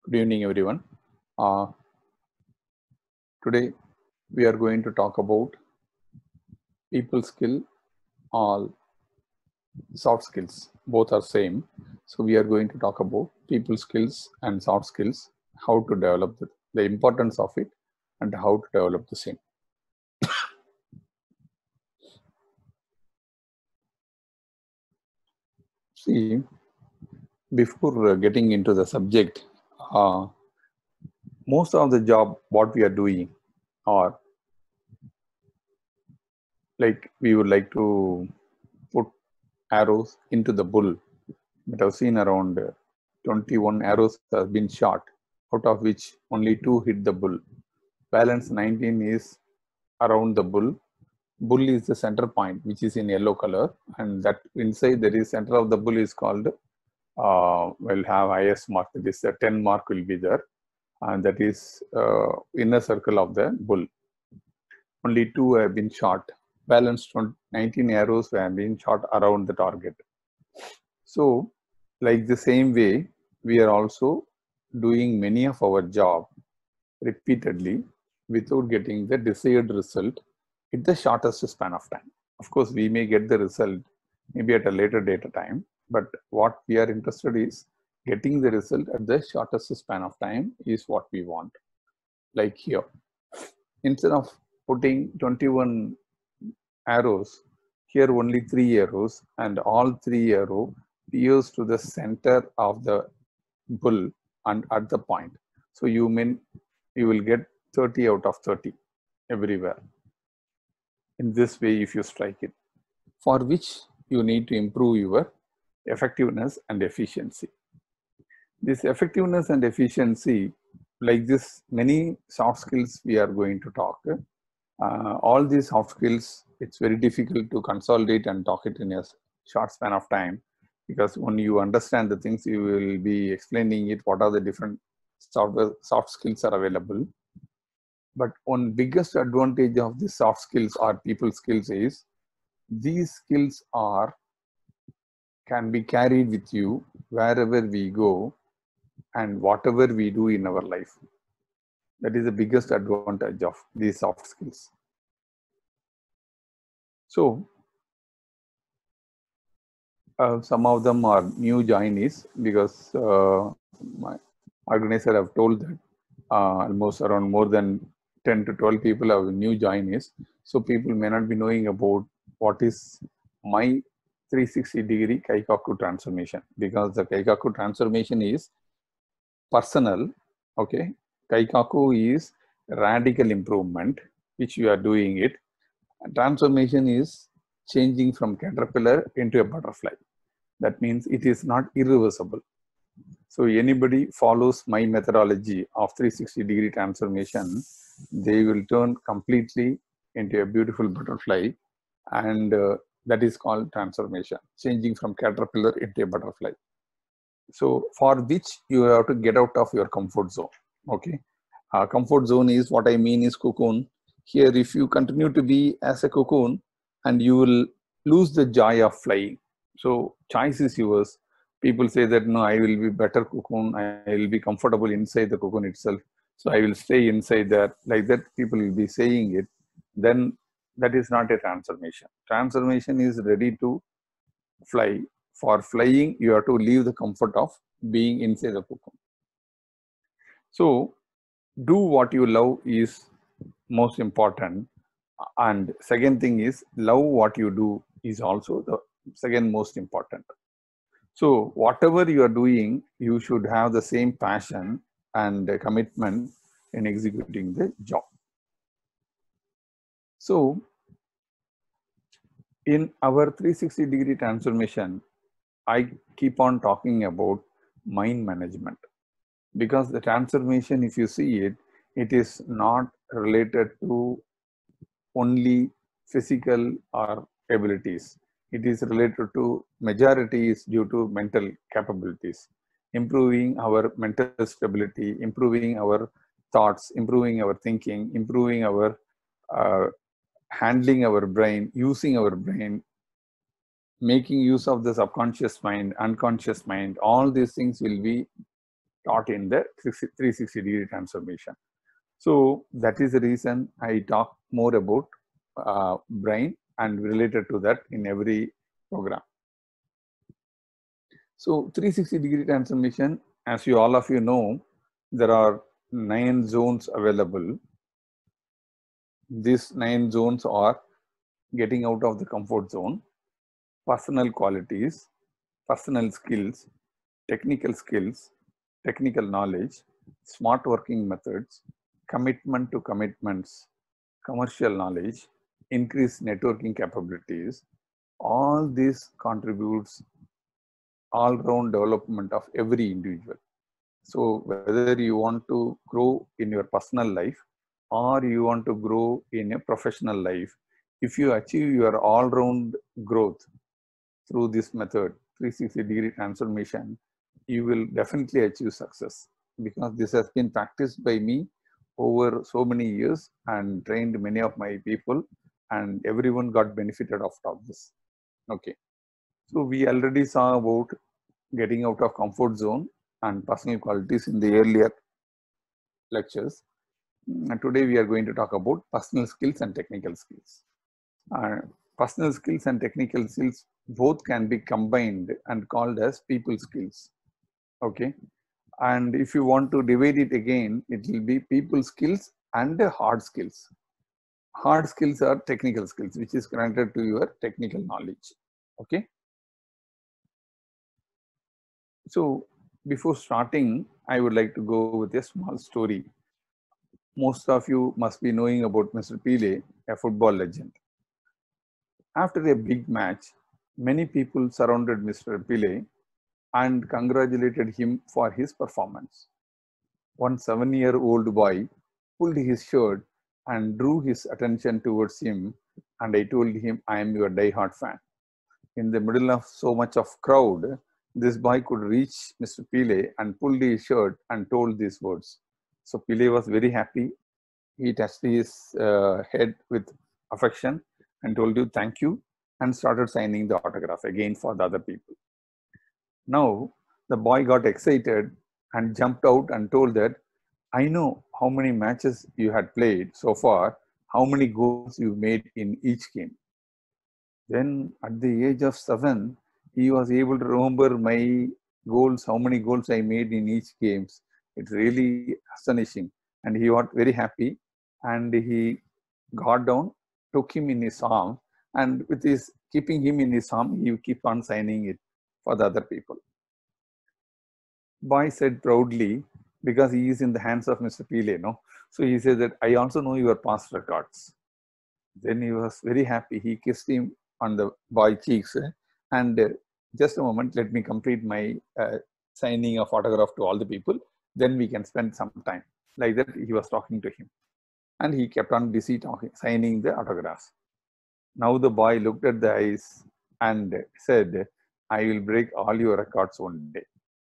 Good evening, everyone. Uh, Today we are going to talk about people skill or soft skills. Both are same. So we are going to talk about people skills and soft skills, how to develop the importance of it, and how to develop the same. See, before getting into the subject, uh, most of the job what we are doing are like we would like to put arrows into the bull. But I've seen around 21 arrows have been shot, out of which only 2 hit the bull. Balance 19 is around the bull. Bull is the center point, which is in yellow color, and that inside there is center of the bull is called will have highest mark. That is the 10 mark will be there, and that is inner circle of the bull. Only 2 have been shot. Balance 19 arrows have been shot around the target. So, like the same way, we are also doing many of our job repeatedly without getting the desired result in the shortest span of time. Of course, we may get the result maybe at a later data time, but what we are interested is getting the result at the shortest span of time is what we want. Like here, instead of putting 21 arrows, here only 3 arrows, and all 3 arrows pierce to the center of the bull and at the point. So you will get 30 out of 30 everywhere. In this way, if you strike it, for which you need to improve your effectiveness and efficiency. This effectiveness and efficiency, like this, many soft skills we are going to talk. All these soft skills, it's very difficult to consolidate and talk it in a short span of time, because when you understand the things, you will be explaining it, what are the different soft skills are available. But one biggest advantage of the soft skills or people skills is these skills can be carried with you wherever we go and whatever we do in our life. That is the biggest advantage of these soft skills. So some of them are new joinees, because my organizer have told that almost around more than 10 to 12 people are new joinees. So people may not be knowing about what is my 360-degree Kaikaku transformation, because the Kaikaku transformation is personal. Okay, Kaikaku is radical improvement, which you are doing it. And transformation is changing from caterpillar into a butterfly. That means it is not irreversible. So anybody follows my methodology of 360-degree transformation, they will turn completely into a beautiful butterfly, and that is called transformation, changing from caterpillar into a butterfly. So for which you have to get out of your comfort zone. Okay, comfort zone is, what I mean is cocoon. Here, if you continue to be as a cocoon, and you will lose the joy of flying. So choice is yours. People say that no, I will be better cocoon, I will be comfortable inside the cocoon itself, so I will stay inside there. Like that, people will be saying it. Then that is not a transformation. Transformation is ready to fly. For flying, you have to leave the comfort of being inside the cocoon. So do what you love is most important. And second thing is, love what you do is also the second most important. So whatever you are doing, you should have the same passion and commitment in executing the job. So in our 360-degree transformation, I keep on talking about mind management, because the transformation, if you see it, it is not related to only physical or abilities. It is related to majority is due to mental capabilities, improving our mental stability, improving our thoughts, improving our thinking, improving our handling our brain, using our brain, making use of the subconscious mind, unconscious mind. All these things will be taught in the 360-degree transformation. So that is the reason I talk more about brain and related to that in every program. So 360-degree transformation, as you all of you know, there are 9 zones available. These 9 zones are getting out of the comfort zone, personal qualities, personal skills, technical knowledge, smart working methods, commitment to commitments, commercial knowledge, increased networking capabilities. All this contributes all-round development of every individual. So whether you want to grow in your personal life or you want to grow in a professional life, if you achieve your all-round growth through this method, 360-degree transformation, you will definitely achieve success, because this has been practiced by me over so many years and trained many of my people, and everyone got benefited out of this. Okay, so we already saw about getting out of comfort zone and personal qualities in the earlier lectures. And today we are going to talk about personal skills and technical skills. Personal skills and technical skills both can be combined and called as people skills. Okay, and if you want to divide it again, it will be people skills and hard skills. Hard skills are technical skills, which is connected to your technical knowledge. Okay, so before starting, I would like to go with a small story. Most of you must be knowing about Mr. Pele, a football legend. After a big match, many people surrounded Mr. Pele and congratulated him for his performance. One 7-year-old boy pulled his shirt and drew his attention towards him, and I told him, I am your die-hard fan. In the middle of so much of crowd, this boy could reach Mr. Pele and pulled his shirt and told these words. So Pele was very happy. He touched his head with affection and told you thank you, and started signing the autograph again for the other people. Now the boy got excited and jumped out and told that, I know how many matches you had played so far, how many goals you made in each game. Then at the age of 7, he was able to remember my goals, how many goals I made in each games. It's really astonishing. And he got very happy, and he got down, took him in his arm, and with his keeping him in his arm, he keep on signing it for the other people. Boy said proudly, because he is in the hands of Mr. Pele, no? So he said that I also know your past records. Then he was very happy. He kissed him on the boy cheeks, and just a moment, let me complete my signing of autograph to all the people. Then we can spend some time. Like that, he was talking to him, and he kept on busy talking, signing the autographs. Now the boy looked at the eyes and said, I will break all your records one day.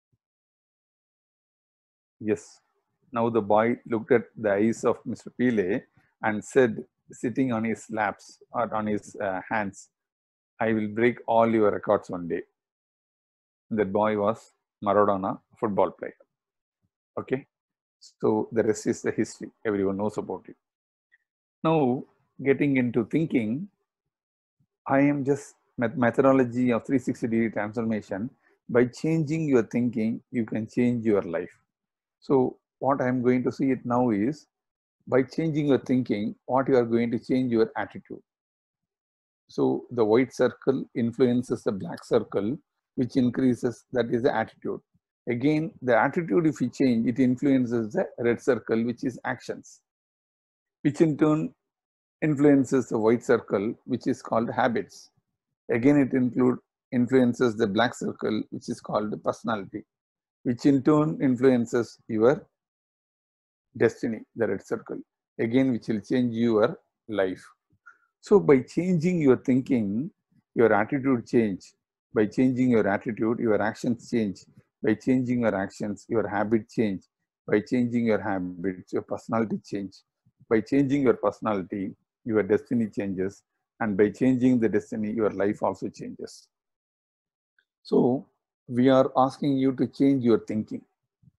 Yes. Now the boy looked at the eyes of Mr. Pele and said, sitting on his laps or on his hands, I will break all your records one day. That boy was Maradona, football player. Okay. So the rest is the history. Everyone knows about it. Now, getting into thinking, I am just methodology of 360-degree transformation. By changing your thinking, you can change your life. So what I'm going to see it now is, by changing your thinking, what you are going to change your attitude. So the white circle influences the black circle, which increases, that is the attitude. Again, the attitude, if we change, it influences the red circle, which is actions, which in turn influences the white circle, which is called habits. Again, it influences the black circle, which is called personality, which in turn influences your destiny, the red circle, again, which will change your life. So by changing your thinking, your attitude change. By changing your attitude, your actions change. By changing your actions, your habit change. By changing your habits, your personality change. By changing your personality, your destiny changes. And by changing the destiny, your life also changes. So we are asking you to change your thinking.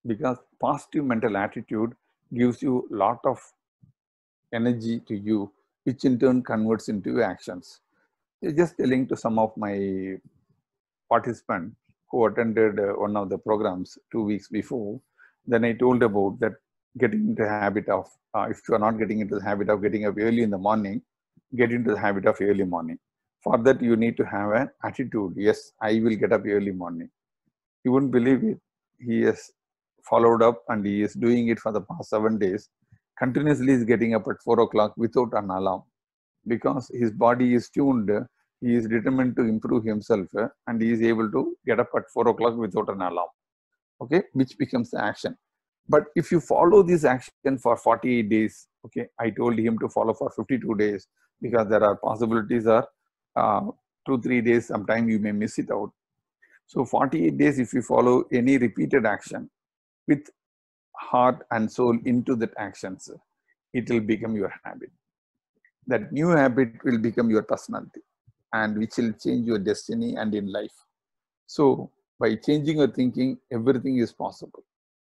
because positive mental attitude gives you a lot of energy to you, which in turn converts into actions. Just telling to some of my participants who attended one of the programs 2 weeks before, then I told about that getting into the habit of, if you are not getting into the habit of getting up early in the morning, get into the habit of early morning. For that, you need to have an attitude. Yes, I will get up early morning. You wouldn't believe it. He has followed up and he is doing it for the past 7 days. Continuously is getting up at 4 o'clock without an alarm because his body is tuned. He is determined to improve himself and he is able to get up at 4 o'clock without an alarm. Okay, which becomes the action. But if you follow this action for 48 days, okay, I told him to follow for 52 days because there are possibilities are 2-3 days, sometime you may miss it out. So 48 days, if you follow any repeated action with heart and soul into that actions, it will become your habit. That new habit will become your personality and which will change your destiny and in life. So by changing your thinking, everything is possible.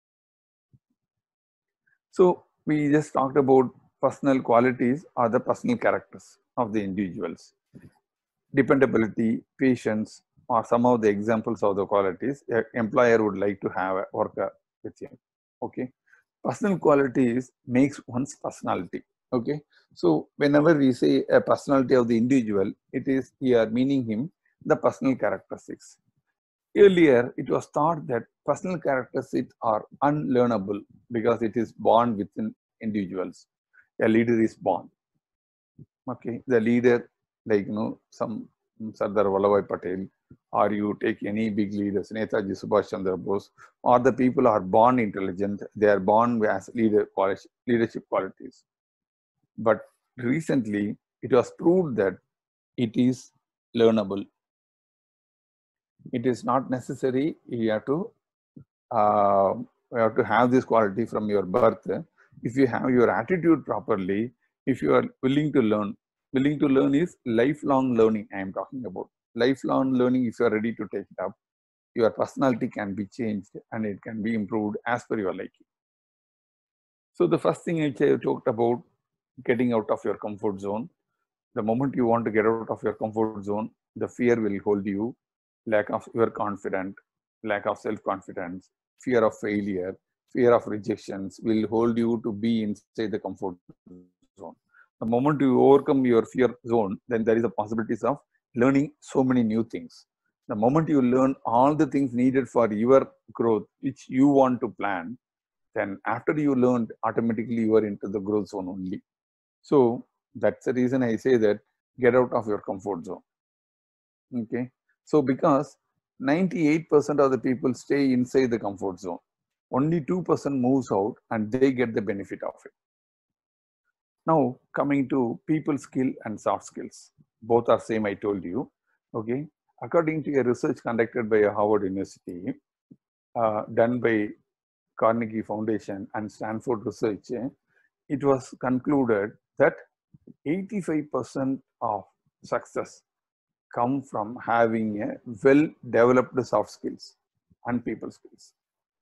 So we just talked about personal qualities or the personal characters of the individuals. Dependability, patience are some of the examples of the qualities an employer would like to have a worker with him. Okay. Personal qualities makes one's personality. Okay. So whenever we say a personality of the individual, it is here meaning him the personal characteristics. Earlier, it was thought that personal characteristics are unlearnable because it is born within individuals. A leader is born. Okay, the leader, like some Sardar Vallabhbhai Patel, or you take any big leaders, Netaji Subhash Chandra Bose, or the people are born intelligent. They are born as leadership qualities. But recently, it was proved that it is learnable. It is not necessary. You have to have this quality from your birth. If you have your attitude properly, if you are willing to learn is lifelong learning. I am talking about lifelong learning. If you are ready to take it up, your personality can be changed and it can be improved as per your liking. So the first thing I talked about, getting out of your comfort zone. The moment you want to get out of your comfort zone, the fear will hold you, lack of your confidence, lack of self-confidence, fear of failure, fear of rejections will hold you to be inside the comfort zone. The moment you overcome your fear zone, then there is a possibilities of learning so many new things. The moment you learn all the things needed for your growth, which you want to plan, then after you learned, automatically you are into the growth zone only. So that's the reason I say that get out of your comfort zone. Okay. So because 98% of the people stay inside the comfort zone, only 2% moves out and they get the benefit of it. Now coming to people skill and soft skills, both are same. I told you. Okay. According to a research conducted by Harvard University, done by Carnegie Foundation and Stanford Research, it was concluded that 85% of success come from having a well-developed soft skills and people skills.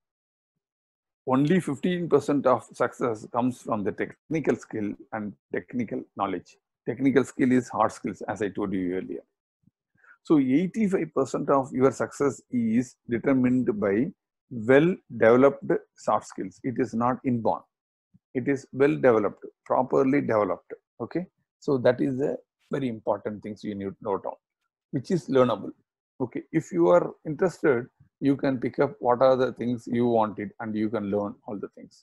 Only 15% of success comes from the technical skill and technical knowledge. Technical skill is hard skills, as I told you earlier. So 85% of your success is determined by well-developed soft skills. It is not inborn. It is well-developed, properly developed. Okay. So that is the very important things you need to note down, which is learnable. Okay. If you are interested, you can pick up what are the things you wanted and you can learn all the things.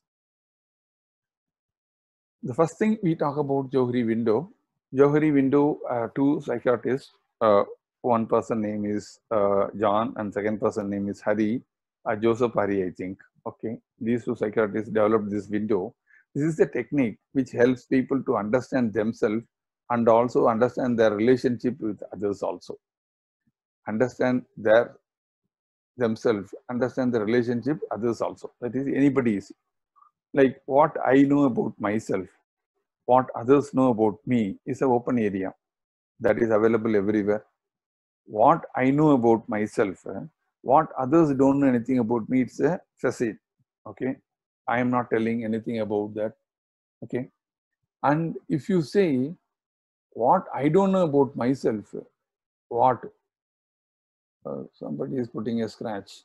The first thing we talk about Johari window. Johari window, two psychiatrists, one person name is John and second person name is Hari, Joseph Hari, I think. Okay. These two psychiatrists developed this window. This is the technique which helps people to understand themselves and also understand their relationship with others also. Understand themselves, understand the relationship others also. That is anybody is. Like what I know about myself, what others know about me is an open area that is available everywhere. What I know about myself, what others don't know anything about me, it's a facade. Okay, I am not telling anything about that. Okay, and if you say what I don't know about myself, what somebody is putting a scratch.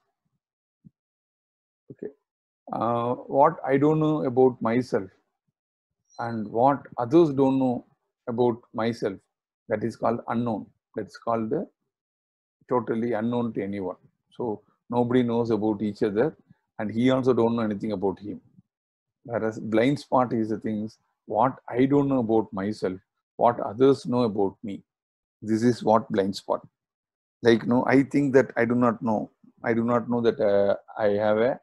Okay, what I don't know about myself and what others don't know about myself, that is called unknown. That's called the totally unknown to anyone. So nobody knows about each other, and he also don't know anything about him. Whereas blind spot is the things what I don't know about myself, what others know about me. This is what blind spot. Like no, I think that I do not know. I do not know that I have a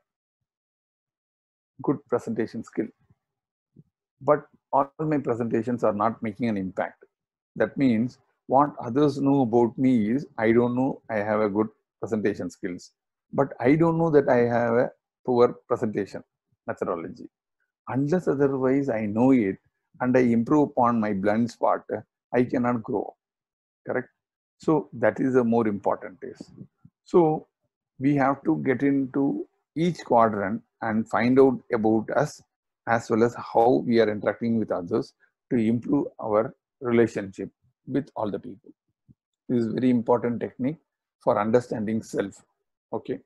good presentation skill, but all my presentations are not making an impact. That means what others know about me is I don't know I have a good presentation skills, but I don't know that I have a poor presentation methodology. Unless otherwise I know it and I improve upon my blind spot, I cannot grow. Correct? So that is the more important is. So we have to get into each quadrant and find out about us as well as how we are interacting with others to improve our relationship with all the people. This is very important technique for understanding self. Okay.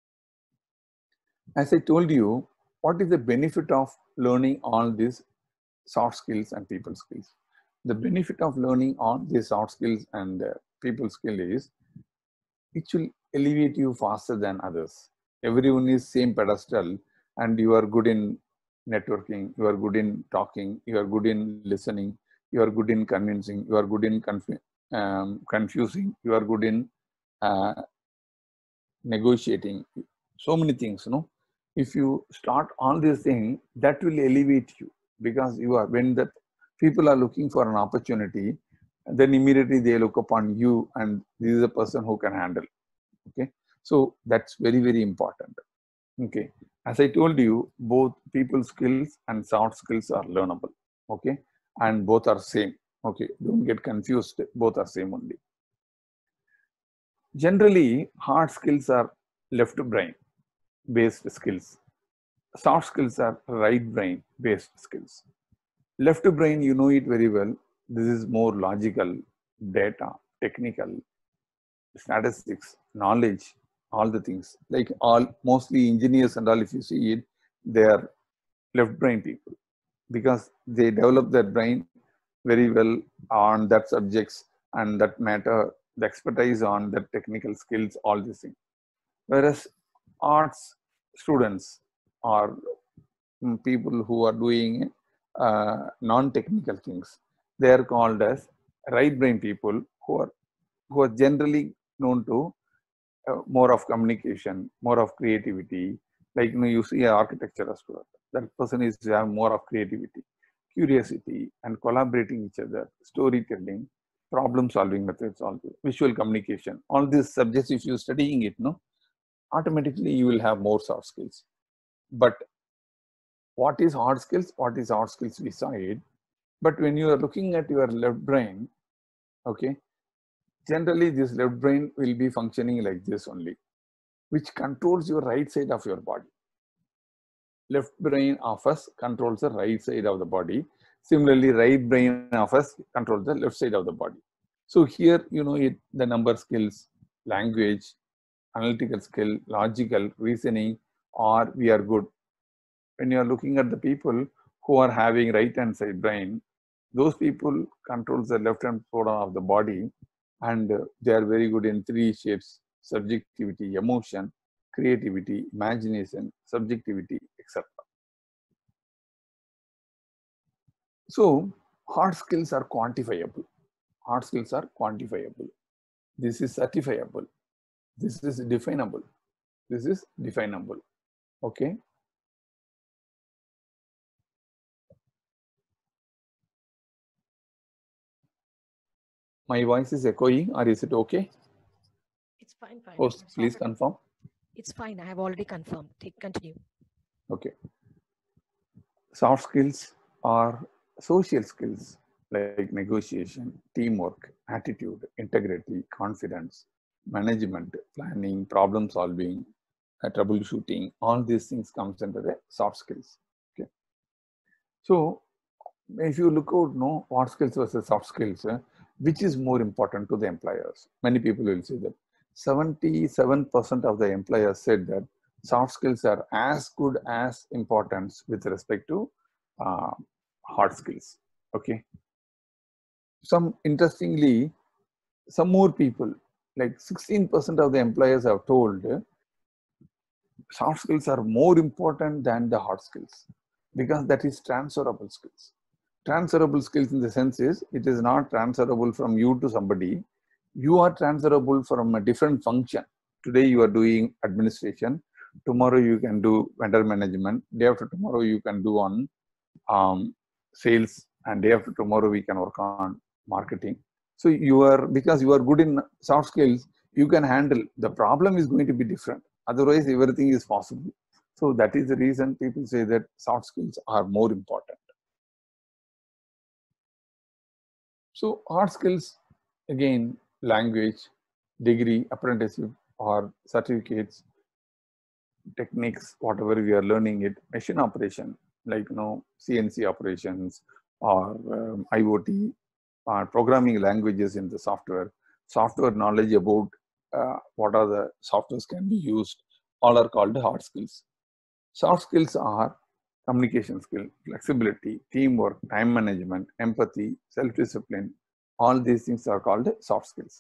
As I told you, what is the benefit of learning all these soft skills and people skills? The benefit of learning all these soft skills and people skill is it will elevate you faster than others. Everyone is same pedestal, and you are good in networking, you are good in talking, you are good in listening, you are good in convincing, you are good in confusing, you are good in uh, negotiating. So many things, If you start all these things, that will elevate you because you are when the people are looking for an opportunity, then immediately they look upon you, and this is a person who can handle. Okay, so that's very, very important. Okay, as I told you, both people skills and soft skills are learnable. Okay, and both are same. Okay, don't get confused, both are same only. Generally hard skills are left brain based skills, soft skills are right brain based skills. Left brain, you know it very well, this is more logical, data, technical, statistics, knowledge, all the things. Like all mostly engineers and all, if you see it, they are left brain people because they develop their brain very well on that subjects and that matter, the expertise on the technical skills, all these things. Whereas arts students or people who are doing non-technical things, they are called as right brain people who are generally known to more of communication, more of creativity. Like you see an architecture student, that person is to have more of creativity, curiosity, and collaborating each other, storytelling, problem solving methods, all this, visual communication. All these subjects, if you're studying it, automatically you will have more soft skills. But what is hard skills? What is hard skills? We saw it. But when you are looking at your left brain, okay, generally this left brain will be functioning like this only, which controls your right side of your body. Left brain of us controls the right side of the body. Similarly, right brain of us controls the left side of the body. So here, the number skills, language, analytical skill, logical, reasoning, or we are good. When you are looking at the people who are having right hand side brain, those people controls the left hand side of the body, and they are very good in three shapes: subjectivity, emotion, creativity, imagination, subjectivity, etc. So hard skills are quantifiable. Hard skills are quantifiable. This is certifiable. This is definable. This is definable. Okay. My voice is echoing, or is it okay? It's fine, fine. Host, It's please perfect. confirm. It's fine. I have already confirmed. Continue. Okay. Soft skills are social skills like negotiation, teamwork, attitude, integrity, confidence, management, planning, problem solving, troubleshooting, all these things comes under the soft skills. Okay. So if you look out, no, what skills versus soft skills, which is more important to the employers? Many people will say that 77% of the employers said that soft skills are as good as importance with respect to uh, hard skills. Okay. Some interestingly, some more people, like 16% of the employers have told soft skills are more important than the hard skills because that is transferable skills. Transferable skills in the sense is it is not transferable from you to somebody. You are transferable from a different function. Today you are doing administration. Tomorrow you can do vendor management. Day after tomorrow you can do on sales, and day after tomorrow we can work on marketing. So you are, because you are good in soft skills, you can handle. The problem is going to be different. Otherwise, everything is possible. So that is the reason people say that soft skills are more important. So hard skills, again, language, degree, apprenticeship, or certificates, techniques, whatever we are learning it, machine operation, like CNC operations or IoT, programming languages in the software knowledge about what are the softwares can be used, all are called hard skills. Soft skills are communication skill, flexibility, teamwork, time management, empathy, self-discipline. All these things are called soft skills.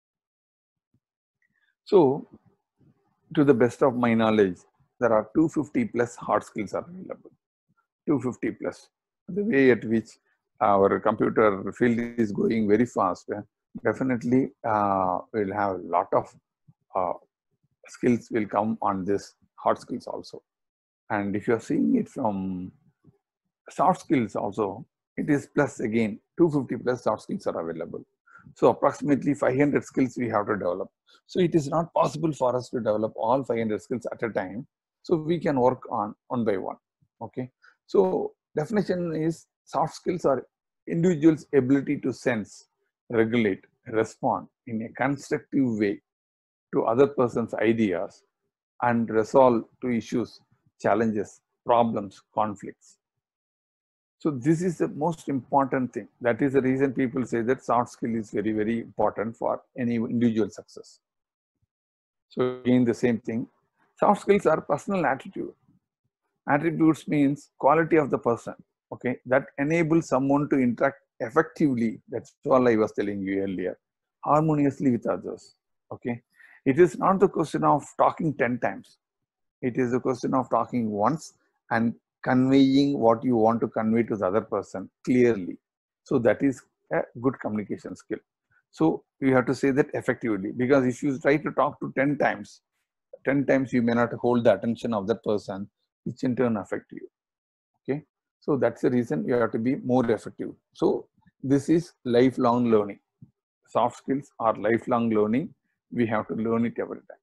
So, to the best of my knowledge, there are 250 plus hard skills are available. 250 plus. The way at which our computer field is going very fast, definitely we'll have a lot of skills will come on this hard skills also. And if you are seeing it from soft skills also, it is plus again 250 plus soft skills are available. So approximately 500 skills we have to develop. So it is not possible for us to develop all 500 skills at a time. So we can work on one by one. Okay. So definition is soft skills are individuals' ability to sense, regulate, respond in a constructive way to other person's ideas and resolve to issues, challenges, problems, conflicts. So this is the most important thing. That is the reason people say that soft skill is very, very important for any individual success. So again, the same thing. Soft skills are personal attitude. Attributes means quality of the person. Okay, that enables someone to interact effectively. That's all I was telling you earlier. Harmoniously with others. Okay, it is not the question of talking 10 times. It is a question of talking once and conveying what you want to convey to the other person clearly. So that is a good communication skill. So you have to say that effectively, because if you try to talk to 10 times you may not hold the attention of that person, which in turn affect you. Okay. So that's the reason you have to be more effective. So this is lifelong learning. Soft skills are lifelong learning. We have to learn it every time.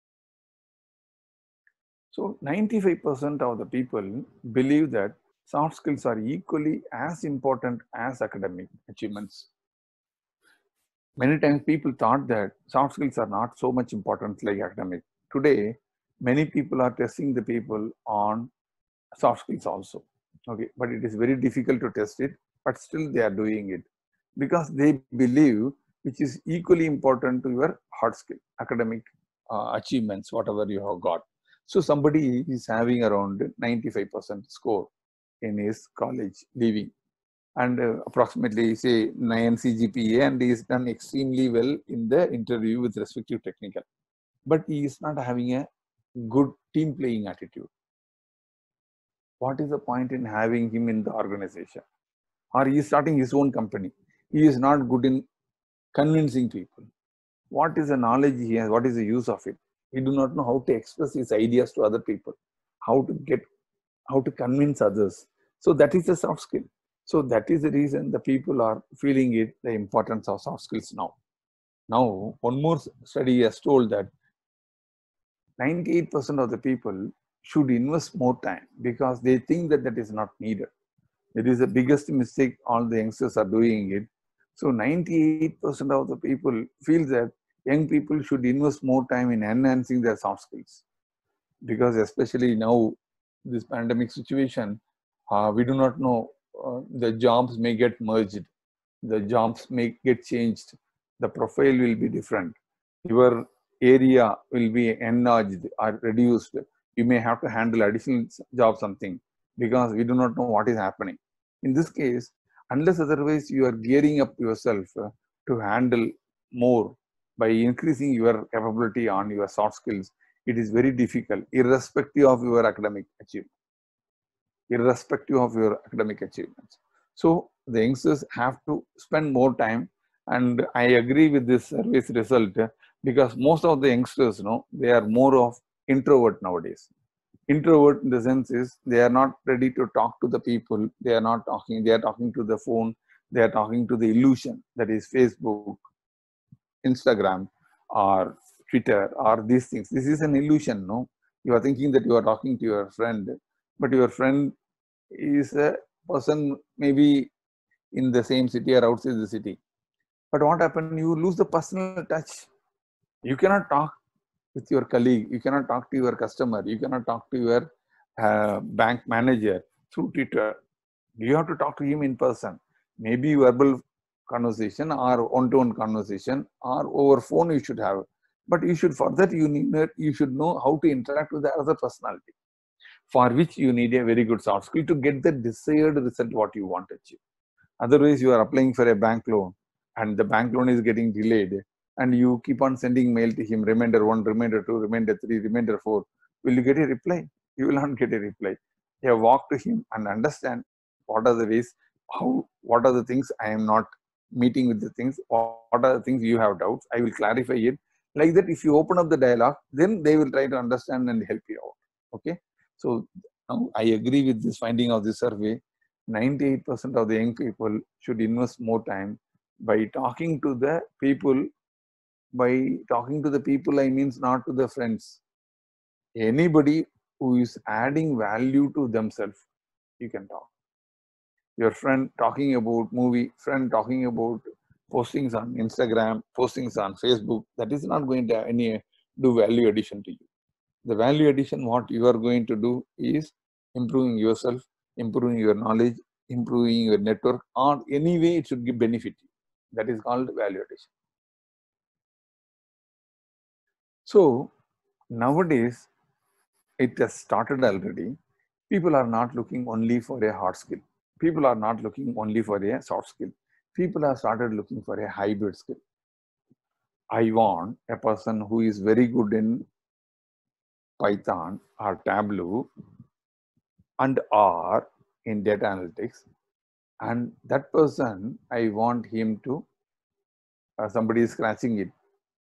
So 95% of the people believe that soft skills are equally as important as academic achievements. Many times people thought that soft skills are not so much important like academic. Today, many people are testing the people on soft skills also. Okay, but it is very difficult to test it, but still they are doing it because they believe which is equally important to your hard skill, academic achievements, whatever you have got. So somebody is having around 95% score in his college leaving, and approximately say 9 CGPA, and he is done extremely well in the interview with respective technical, but he is not having a good team playing attitude. What is the point in having him in the organization? Or he is starting his own company. He is not good in convincing people. What is the knowledge he has? What is the use of it? He do not know how to express his ideas to other people, how to convince others. So that is a soft skill. So that is the reason the people are feeling it, the importance of soft skills now. Now, one more study has told that 98% of the people should invest more time because they think that that is not needed. It is the biggest mistake all the youngsters are doing it. So 98% of the people feel that young people should invest more time in enhancing their soft skills. because especially now, this pandemic situation, we do not know, the jobs may get merged, the jobs may get changed, the profile will be different, your area will be enlarged or reduced. You may have to handle additional job something, because we do not know what is happening. In this case, unless otherwise you are gearing up yourself to handle more by increasing your capability on your soft skills, it is very difficult, irrespective of your academic achievement. Irrespective of your academic achievements. So the youngsters have to spend more time, and I agree with this survey's result, because most of the youngsters, they are more of introvert nowadays. Introvert in the sense is they are not ready to talk to the people. They are not talking. They are talking to the phone. They are talking to the illusion that is Facebook, Instagram, or Twitter, or these things. This is an illusion, no? You are thinking that you are talking to your friend, but your friend is a person maybe in the same city or outside the city. But what happened? You lose the personal touch. You cannot talk with your colleague. You cannot talk to your customer. You cannot talk to your bank manager through Twitter. You have to talk to him in person. Maybe verbal conversation or one-to-one conversation or over phone you should have. But you should, for that you should know how to interact with the other personality, for which you need a very good soft skill to get the desired result what you want to achieve. Otherwise, you are applying for a bank loan and the bank loan is getting delayed, and you keep on sending mail to him, reminder 1, reminder 2, reminder 3, reminder 4. Will you get a reply? You will not get a reply. You have walk to him and understand what are the ways, what are the things I am not meeting with the things, what are the things you have doubts. I will clarify it. Like that, if you open up the dialogue, then they will try to understand and help you out. Okay. So I agree with this finding of this survey. 98% of the young people should invest more time by talking to the people. By talking to the people, I means not to the friends. Anybody who is adding value to themselves, you can talk. Your friend talking about movie, friend talking about postings on Instagram, postings on Facebook, that is not going to do value addition to you. The value addition, what you are going to do is improving yourself, improving your knowledge, improving your network, or any way it should give benefit. That is called value addition. So nowadays, it has started already. People are not looking only for a hard skill. People are not looking only for a soft skill. People have started looking for a hybrid skill. I want a person who is very good in Python or Tableau and or in data analytics, and that person, I want him to, somebody is scratching it,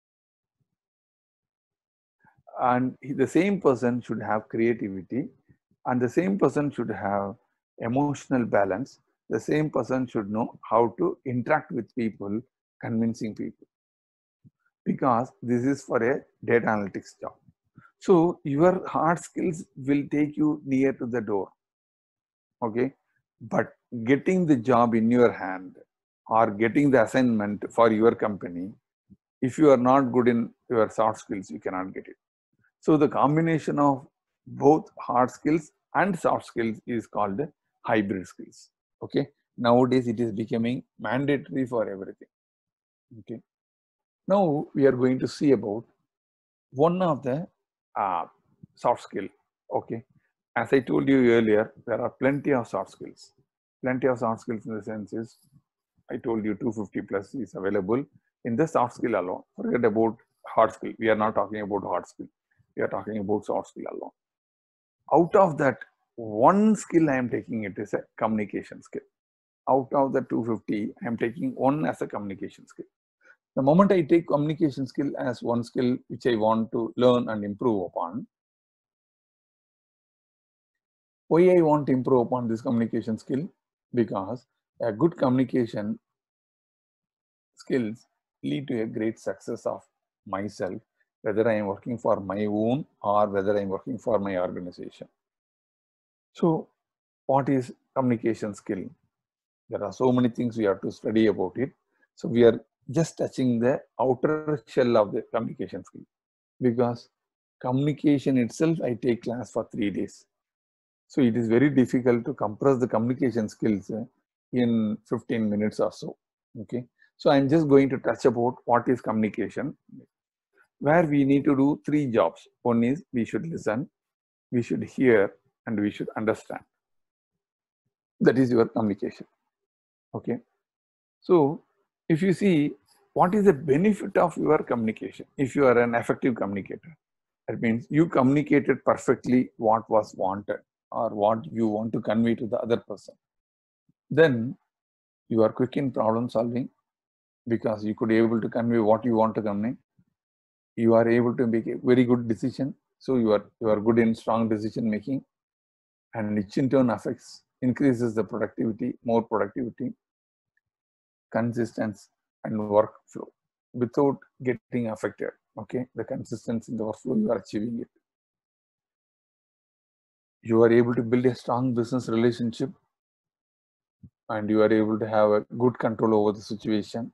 and the same person should have creativity, and the same person should have emotional balance. The same person should know how to interact with people, convincing people, because this is for a data analytics job. So your hard skills will take you near to the door. Okay, but getting the job in your hand or getting the assignment for your company, if you are not good in your soft skills, you cannot get it. So the combination of both hard skills and soft skills is called hybrid skills. Okay, nowadays it is becoming mandatory for everything. Okay, now we are going to see about one of the soft skill. Okay, as I told you earlier, there are plenty of soft skills. Plenty of soft skills in the sense is, I told you 250 plus is available in the soft skill alone. Forget about hard skill. We are not talking about hard skill. We are talking about soft skill alone. Out of that, one skill I am taking it is a communication skill. Out of the 250, I am taking one as a communication skill. The moment I take communication skill as one skill which I want to learn and improve upon, why I want to improve upon this communication skill? Because a good communication skills lead to a great success of myself, whether I am working for my own or whether I am working for my organization. So what is communication skill? There are so many things we have to study about it. So we are just touching the outer shell of the communication skill, because Communication itself, I take class for 3 days. So it is very difficult to compress the communication skills in 15 minutes or so. Okay. So I'm just going to touch about what is communication, where we need to do 3 jobs. One is we should listen, we should hear, and we should understand. That is your communication. Okay. So if you see what is the benefit of your communication, if you are an effective communicator, that means you communicated perfectly what was wanted or what you want to convey to the other person. Then you are quick in problem solving because you could be able to convey what you want to convey. You are able to make a very good decision. So you are good in strong decision making, and which in turn affects, increases the productivity, more productivity, consistency, and workflow without getting affected. Okay, the consistency in the workflow, you are achieving it. You are able to build a strong business relationship, and you are able to have a good control over the situation,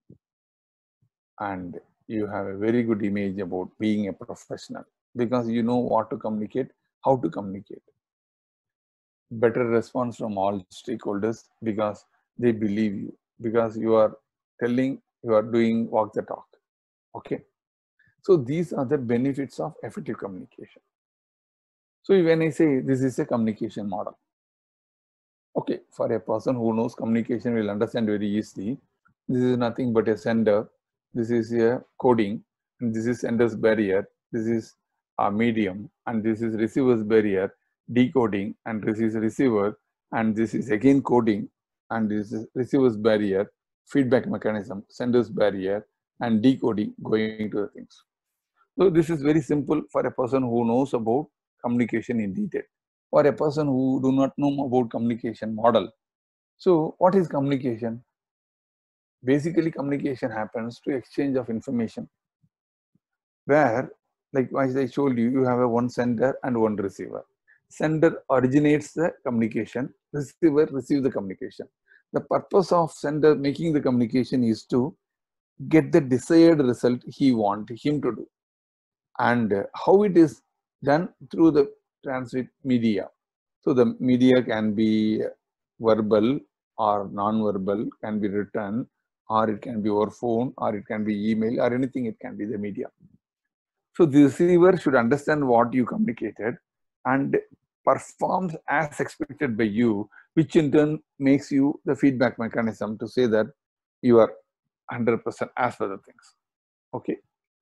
and you have a very good image about being a professional because you know what to communicate, how to communicate. Better response from all stakeholders because they believe you, because you are telling, you are doing walk the talk. Okay. So these are the benefits of effective communication. So when I say this is a communication model, okay, for a person who knows communication will understand very easily. This is nothing but a sender. This is a coding, and this is sender's barrier. This is a medium, and this is receiver's barrier, decoding, and this is receiver, and this is again coding, and this is receiver's barrier, feedback mechanism, sender's barrier, and decoding going to the things. So this is very simple for a person who knows about communication in detail. For a person who do not know about communication model. So what is communication? Basically, communication happens to exchange of information where, like as I told you, you have a one sender and one receiver. Sender originates the communication, receiver receives the communication. The purpose of sender making the communication is to get the desired result he want him to do. And how it is done through the transit media. So the media can be verbal or non-verbal, can be written, or it can be over phone, or it can be email, or anything, it can be the media. So the receiver should understand what you communicated and performs as expected by you, which in turn makes you the feedback mechanism to say that you are 100% as per the things. Okay.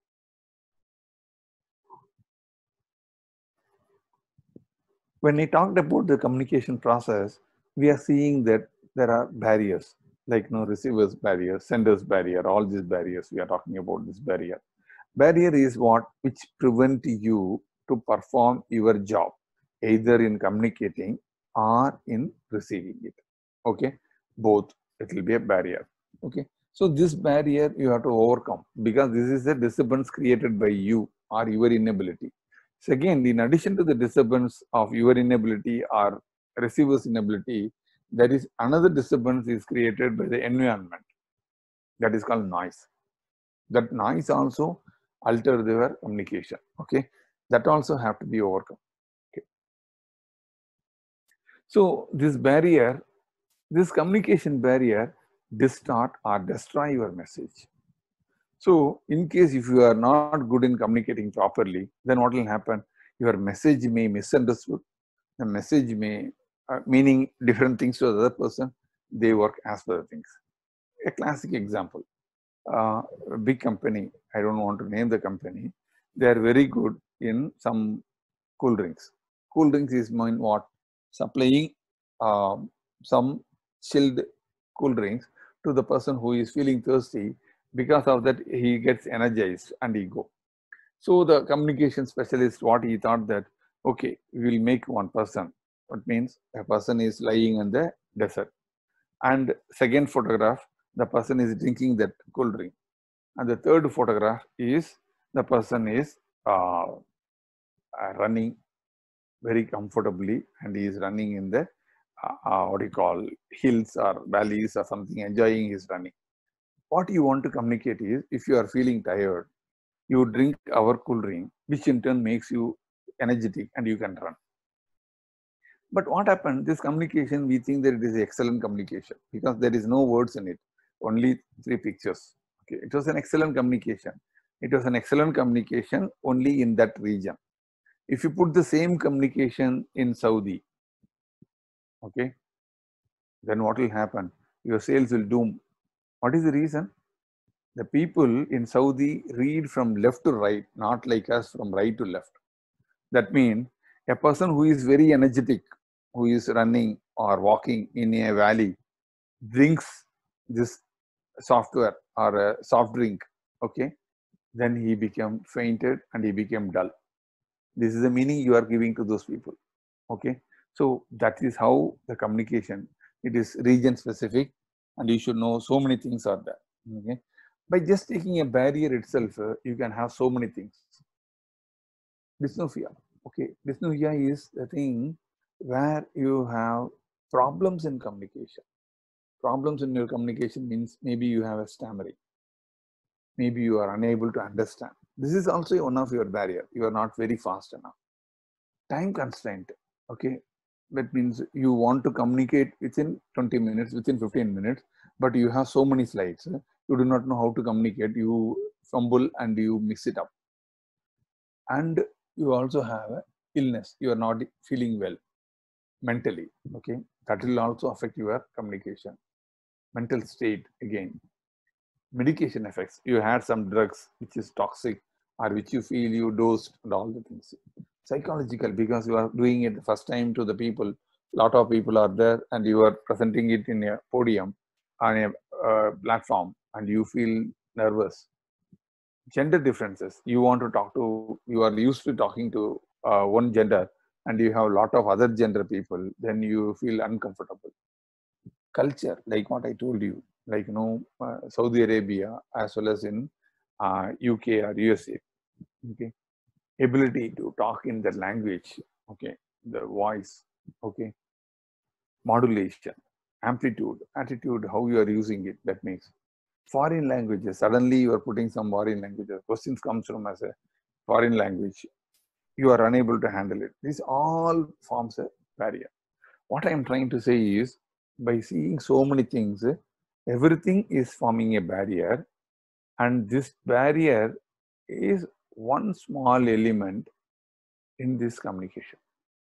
When I talked about the communication process, we are seeing that there are barriers, like receiver's barrier, sender's barrier, all these barriers. We are talking about this barrier. Barrier is what which prevent you to perform your job, either in communicating or in receiving it. Okay, both, it will be a barrier. Okay, so this barrier you have to overcome because this is the disturbance created by you or your inability. Second, in addition to the disturbance of your inability or receiver's inability, there is another disturbance is created by the environment, that is called noise. That noise also alter their communication. Okay, that also have to be overcome. Okay. So this barrier, this communication barrier, distort or destroy your message. So in case if you are not good in communicating properly, then what will happen? Your message may misunderstood. The message may meaning different things to the other person. They work as per the things. A classic example. A big company, I don't want to name the company, they are very good in some cool drinks. Cool drinks is mean what? Supplying some chilled cool drinks to the person who is feeling thirsty. Because of that, he gets energized and he go. So the communication specialist, what he thought that, okay, we will make one person. What means a person is lying in the desert. And second photograph, the person is drinking that cool drink. And the third photograph is the person is running very comfortably, and he is running in the what you call hills or valleys or something, enjoying his running. What you want to communicate is, if you are feeling tired, You drink our cool drink, which in turn makes you energetic and you can run. But what happened? This communication, we think that it is excellent communication because there is no words in it, only 3 pictures. Okay, it was an excellent communication. It was an excellent communication only in that region. If you put the same communication in Saudi, okay, then what will happen? Your sales will doom. What is the reason? The people in Saudi read from left to right, not like us from right to left. That means a person who is very energetic, who is running or walking in a valley, drinks this software or a soft drink, okay, then he became fainted and he became dull. This is the meaning you are giving to those people, okay. So that is how the communication, it is region specific and you should know so many things are there, okay. By just taking a barrier itself, you can have so many things. Dysnophia, okay, dysnophia is the thing where you have problems in communication. Problems in your communication means maybe you have a stammering. Maybe you are unable to understand. This is also one of your barrier. You are not very fast enough. Time constraint, okay. That means you want to communicate within 20 minutes, within 15 minutes, but you have so many slides. You do not know how to communicate. You fumble and you mix it up. And you also have an illness. You are not feeling well mentally, okay. That will also affect your communication. Mental state again. Medication effects. You had some drugs which is toxic or which you feel you dosed and all the things. Psychological, because you are doing it the first time to the people. Lot of people are there and you are presenting it in a podium on a platform and you feel nervous. Gender differences. You want to talk to, you are used to talking to one gender and you have a lot of other gender people, then you feel uncomfortable. Culture, like what I told you, like Saudi Arabia as well as in UK or USA, okay. Ability to talk in the language, okay, the voice, okay, modulation, amplitude, attitude, how you are using it. That makes foreign languages. Suddenly you are putting some foreign languages. Questions comes from as a foreign language. You are unable to handle it. This all forms a barrier. What I am trying to say is, by seeing so many things, everything is forming a barrier, and this barrier is one small element in this communication.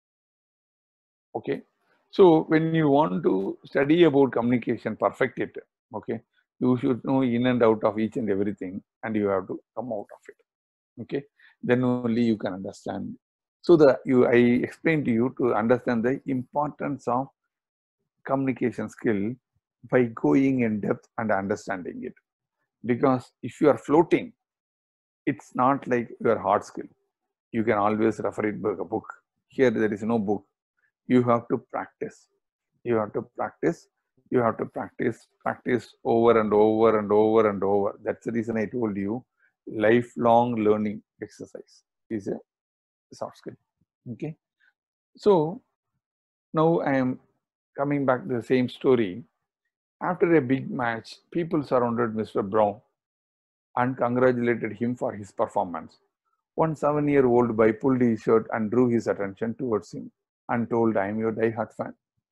Okay, so when you want to study about communication, perfect it. Okay, you should know in and out of each and everything, and you have to come out of it. Okay, then only you can understand. So I explained to you to understand the importance of communication skill by going in depth and understanding it. Because if you are floating, it's not like your hard skill. You can always refer it back a book. Here there is no book. You have to practice. You have to practice. You have to practice over and over and over and over. That's the reason I told you lifelong learning exercise is a soft skill. Okay. So now I am coming back to the same story. After a big match, people surrounded Mr. Brown and congratulated him for his performance. One 7-year-old boy pulled his shirt and drew his attention towards him and told, "I am your die-hard fan."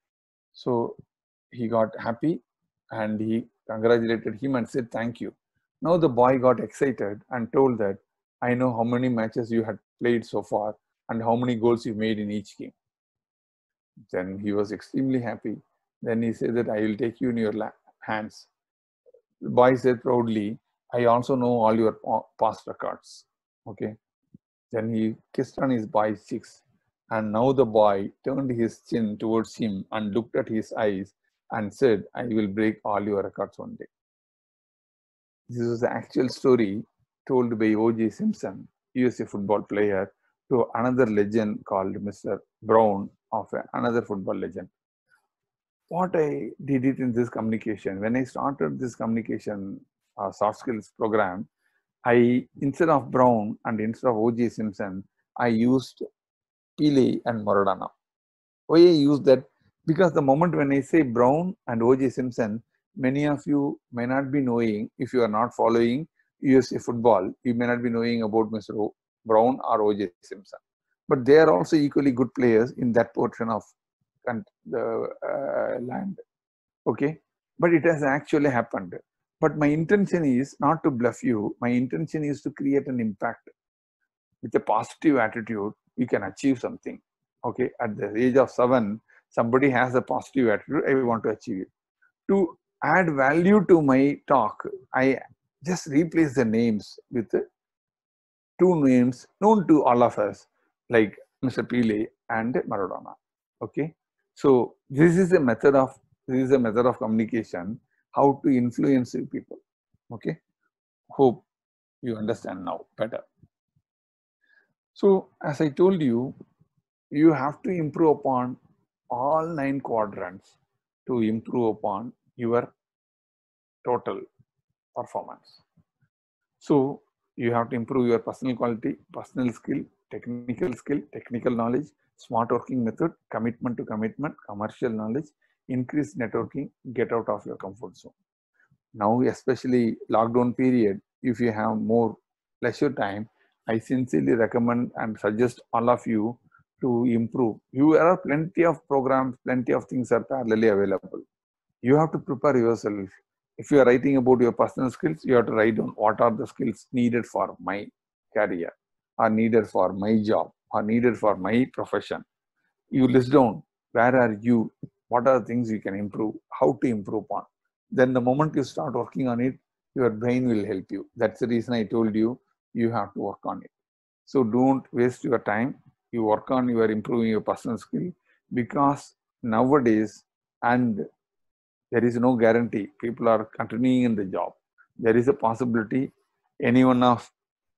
So he got happy and he congratulated him and said, "Thank you." Now the boy got excited and told that, "I know how many matches you had played so far and how many goals you made in each game." Then he was extremely happy. Then he said that, "I will take you in your hands." The boy said proudly, "I also know all your past records." Okay. Then he kissed on his boy's cheeks. And now the boy turned his chin towards him and looked at his eyes and said, "I will break all your records one day." This is the actual story told by O.J. Simpson, USA football player, to another legend called Mr. Brown of another football legend. What I did it in this communication, when I started this communication soft skills program, instead of Brown and instead of O.J. Simpson, I used Pele and Maradona. Why I use that? Because the moment when I say Brown and O.J. Simpson, many of you may not be knowing if you are not following USA football, you may not be knowing about Mr. Brown or OJ Simpson, but they are also equally good players in that portion of the land. Okay, but it has actually happened. But my intention is not to bluff you. My intention is to create an impact. With a positive attitude, you can achieve something. Okay, at the age of 7, somebody has a positive attitude. I want to achieve it. To add value to my talk, I just replace the names with 2 names known to all of us, like Mr. Pele and Maradona. Okay, so this is a method of communication, how to influence people. Okay, hope you understand now better. So as I told you, you have to improve upon all 9 quadrants to improve upon your total performance. So you have to improve your personal quality, personal skill, technical knowledge, smart working method, commitment to commitment, commercial knowledge, increase networking, get out of your comfort zone. Now, especially lockdown period, if you have more leisure time, I sincerely recommend and suggest all of you to improve. You are plenty of programs, plenty of things are parallelly available. You have to prepare yourself. If you are writing about your personal skills, you have to write down what are the skills needed for my career, or needed for my job, or needed for my profession. You list down where are you, what are the things you can improve, how to improve upon. Then the moment you start working on it, your brain will help you. That's the reason I told you, you have to work on it. So don't waste your time. You work on your improving your personal skill, because nowadays, and there is no guarantee people are continuing in the job. There is a possibility any one of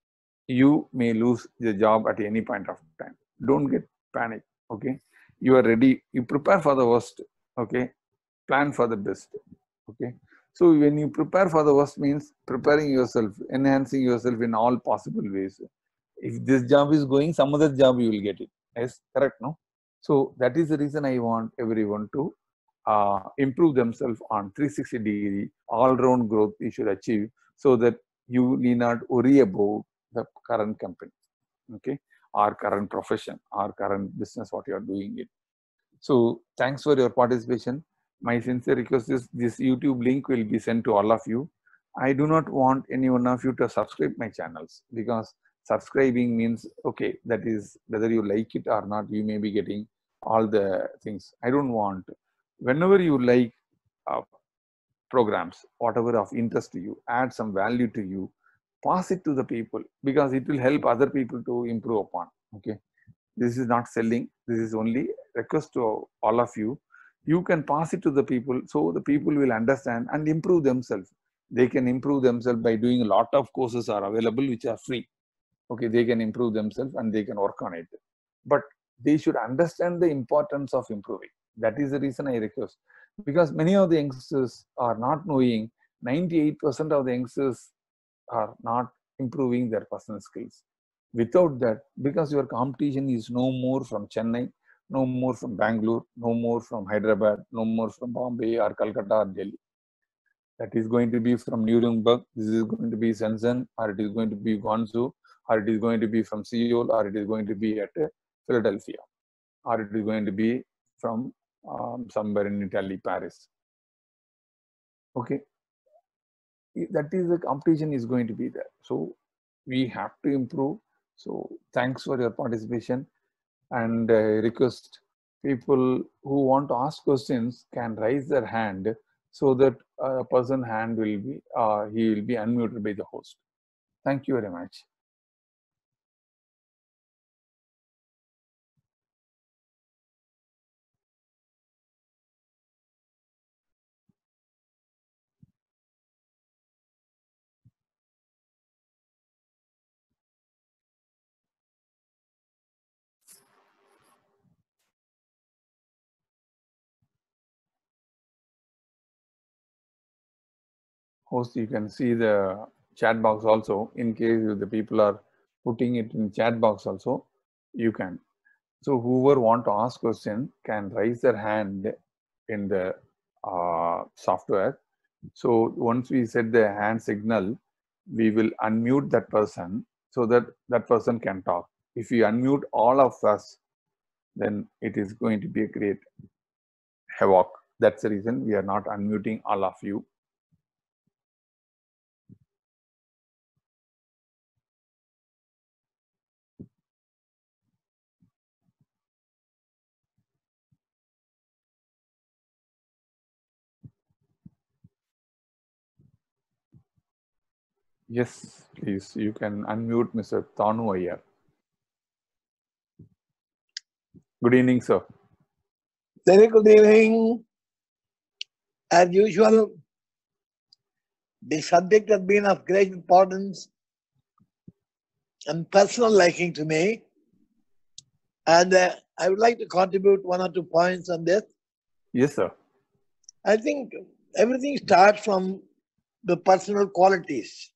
you may lose the job at any point of time. Don't get panic. Okay, you are ready. You prepare for the worst. Okay, plan for the best. Okay, so when you prepare for the worst means preparing yourself, enhancing yourself in all possible ways. If this job is going, some other job you will get it. Yes, correct, no? So that is the reason I want everyone to improve themselves on 360-degree all-round growth you should achieve, so that you need not worry about the current company, okay, or current profession or current business what you are doing it. So thanks for your participation. My sincere request is this YouTube link will be sent to all of you. I do not want any one of you to subscribe my channels, because subscribing means, okay, that is whether you like it or not, you may be getting all the things. I don't want. Whenever you like programs, whatever of interest to you, add some value to you, pass it to the people, because it will help other people to improve upon. Okay, this is not selling, this is only request to all of you. You can pass it to the people, so the people will understand and improve themselves. They can improve themselves by doing a lot of courses are available which are free. Okay, they can improve themselves and they can work on it, but they should understand the importance of improving. That is the reason I request, because many of the youngsters are not knowing. 98% of the youngsters are not improving their personal skills. Without that, because your competition is no more from Chennai, no more from Bangalore, no more from Hyderabad, no more from Bombay or Calcutta or Delhi. That is going to be from Nuremberg, this is going to be Shenzhen, or it is going to be Guangzhou, or it is going to be from Seoul, or it is going to be at Philadelphia, or it is going to be from somewhere in Italy, Paris. Okay, that is the competition is going to be there. So we have to improve. So thanks for your participation, and request people who want to ask questions can raise their hand, so that a person hand will be he will be unmuted by the host. Thank you very much. Host, you can see the chat box also. In case if the people are putting it in chat box also, you can. So whoever want to ask question can raise their hand in the software. So once we set the hand signal, we will unmute that person so that that person can talk. If we unmute all of us, then it is going to be a great havoc. That's the reason we are not unmuting all of you. Yes, please, you can unmute Mr. Tanu Iyer. Good evening, sir. Very good evening. As usual, the subject has been of great importance and personal liking to me. And I would like to contribute 1 or 2 points on this. Yes, sir. I think everything starts from the personal qualities,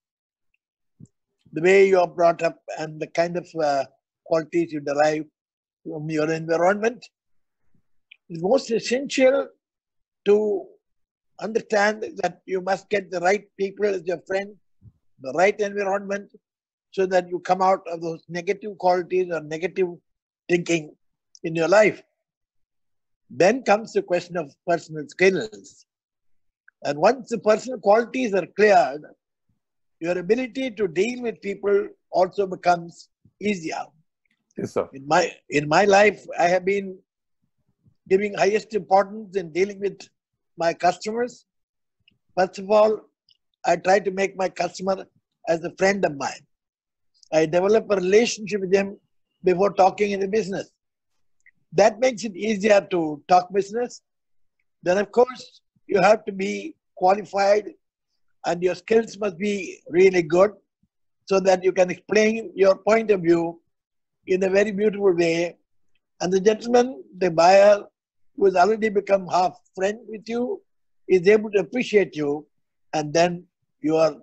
the way you are brought up and the kind of qualities you derive from your environment. It's most essential to understand that you must get the right people as your friend, the right environment, so that you come out of those negative qualities or negative thinking in your life. Then comes the question of personal skills. And once the personal qualities are cleared, your ability to deal with people also becomes easier. Yes, sir. In my life, I have been giving highest importance in dealing with my customers. First of all, I try to make my customer as a friend of mine. I develop a relationship with them before talking in the business. That makes it easier to talk business. Then, of course, you have to be qualified and your skills must be really good so that you can explain your point of view in a very beautiful way. And the gentleman, the buyer, who has already become half friend with you, is able to appreciate you, and then your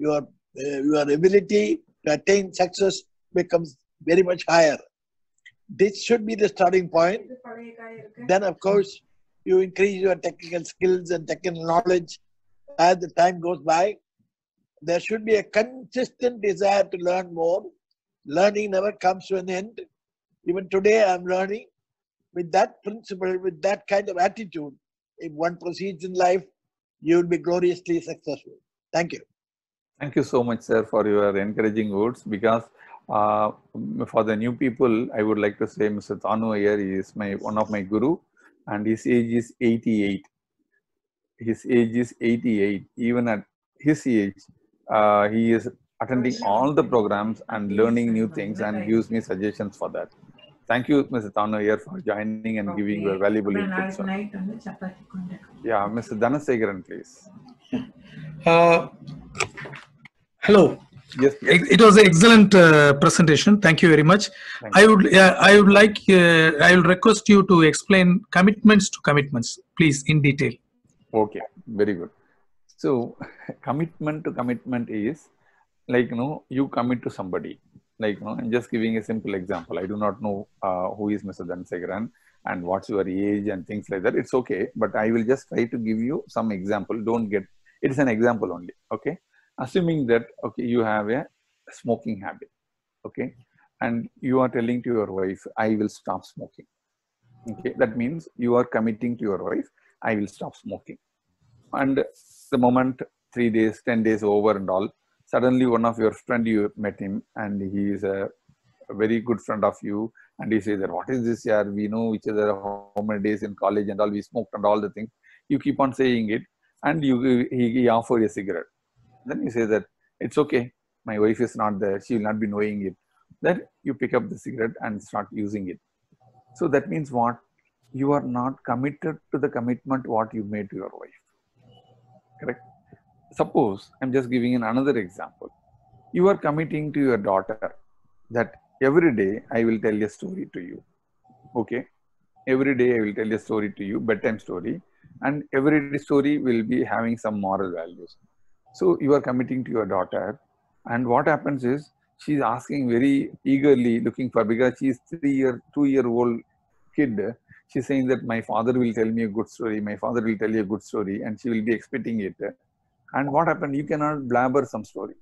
ability to attain success becomes very much higher. This should be the starting point. Then, of course, you increase your technical skills and technical knowledge as the time goes by. There should be a consistent desire to learn more. Learning never comes to an end. Even today, I'm learning. With that principle, with that kind of attitude, if one proceeds in life, you will be gloriously successful. Thank you. Thank you so much, sir, for your encouraging words. Because for the new people, I would like to say Mr. Tanu Iyer is one of my guru, and his age is 88. His age is 88. Even at his age, he is attending all the programs and learning new things and gives me suggestions for that. Thank you, Mr. Tanu Iyer, for joining and giving your valuable input, sir. Yeah, Mr. Dhanasegaran, please. Hello. Yes, please. It was an excellent presentation. Thank you very much. I would request you to explain commitments to commitments, please, in detail. Okay, very good. So, commitment to commitment is like, you commit to somebody. Like, I'm just giving a simple example. I do not know who is Mr. Dhanasegaran and what's your age and things like that. It's okay, but I will just try to give you some example. Don't get, it's an example only. Okay. Assuming that, okay, you have a smoking habit. Okay. And you are telling to your wife, I will stop smoking. Okay. That means you are committing to your wife, I will stop smoking. And the moment 3 days, 10 days over and all, suddenly one of your friend, you met him and he is a very good friend of you, and he says that, what is this year? We know each other how many days in college and all, we smoked and all the things. You keep on saying it, and he offered a cigarette. Then you say that it's okay, my wife is not there, she will not be knowing it. Then you pick up the cigarette and start using it. So that means what? You are not committed to the commitment what you made to your wife. Correct? Suppose I'm just giving another example. You are committing to your daughter that every day I will tell a story to you. Okay? Every day I will tell a story to you, bedtime story, and every story will be having some moral values. So you are committing to your daughter, and what happens is she's asking very eagerly, looking for, because she's 2-year-old kid. She's saying that my father will tell me a good story, my father will tell you a good story, and she will be expecting it. And what happened? You cannot blabber some story.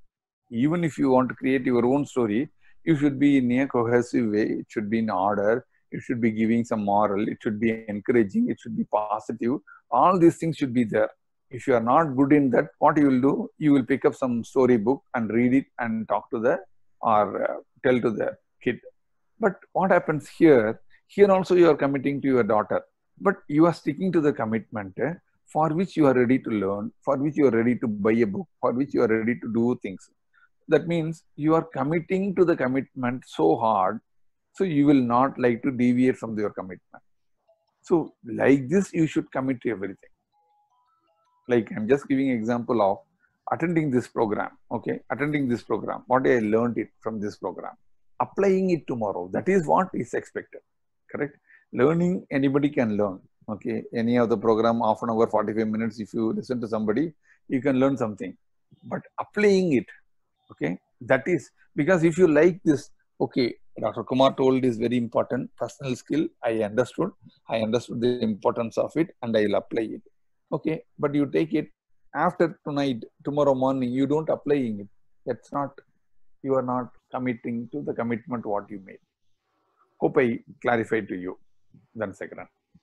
Even if you want to create your own story, you should be in a cohesive way. It should be in order. It should be giving some moral. It should be encouraging. It should be positive. All these things should be there. If you are not good in that, what you will do? You will pick up some storybook and read it and talk to the or tell to the kid. But what happens here? Here also you are committing to your daughter, but you are sticking to the commitment for which you are ready to learn, for which you are ready to buy a book, for which you are ready to do things. That means you are committing to the commitment so hard, so you will not like to deviate from your commitment. So like this, you should commit to everything. Like I'm just giving example of attending this program. Okay, attending this program. What I learned it from this program. Applying it tomorrow. That is what is expected. Correct? Learning, anybody can learn. Okay, any of the program, half an hour, 45 minutes. If you listen to somebody, you can learn something. But applying it, okay, that is because if you like this, okay, Dr. Kumar told is very important. Personal skill, I understood the importance of it, and I will apply it. Okay, but you take it after tonight, tomorrow morning, you don't applying it. That's not, you are not committing to the commitment what you made. Hope I clarified to you. Then second.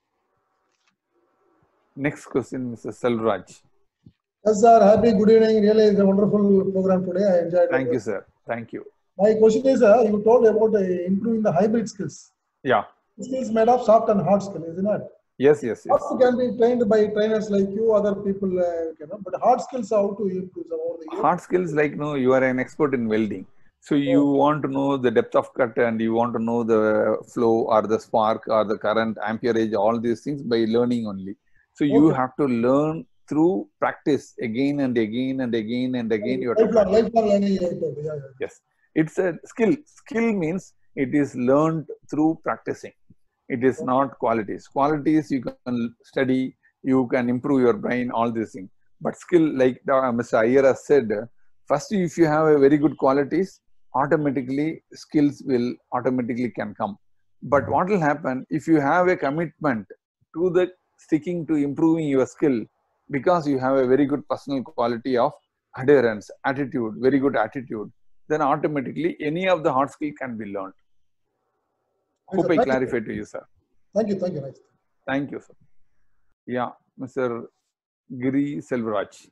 Next question, Mr. Selvraj. Yes, sir. Happy good evening. Really, it's a wonderful program today. I enjoyed it. Thank you, sir. Thank you. My question is, you told about improving the hybrid skills. Yeah. Skills made of soft and hard skills, isn't it? Yes, yes, yes. Soft can be trained by trainers like you, other people, but hard skills, how to improve over the years? Hard skills, like, you are an expert in welding. So you want to know the depth of cut and you want to know the flow or the spark or the current, amperage, all these things by learning only. So you have to learn through practice again and again and again and again. You have to practice. Lifelong learning. Yes. It's a skill. Skill means it is learned through practicing. It is not qualities. Qualities you can study, you can improve your brain, all these things. But skill, like Mr. Iyer has said, first if you have a very good qualities, automatically skills will automatically can come. But what will happen if you have a commitment to the sticking to improving your skill, because you have a very good personal quality of adherence, attitude, very good attitude, then automatically any of the hard skill can be learned. Hope I clarified to you, sir. Thank you. Thank you. Nice. Thank you, sir. Yeah, Mr. Giri Selvaraj.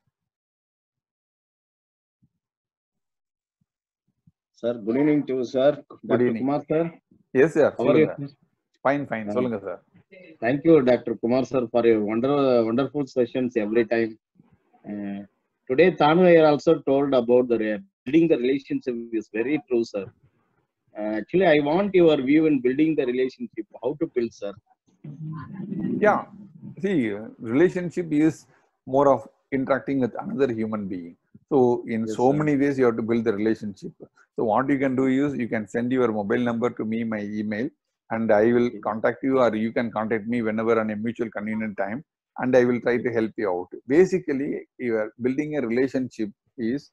Sir, good evening to you, sir. Dr. Kumar, sir. Yes, sir. How are you? Fine, fine. Solunga, sir. Thank you, Dr. Kumar, sir, for your wonderful sessions every time. Today, Tanu here also told about the building the relationship is very true, sir. Actually, I want your view in building the relationship. How to build, sir? Yeah. See, relationship is more of interacting with another human being. So, in Yes, so sir. many ways, you have to build the relationship. So, what you can do is you can send your mobile number to me, my email, and I will contact you, or you can contact me whenever on a mutual convenient time, and I will try to help you out. Basically, you are building a relationship is,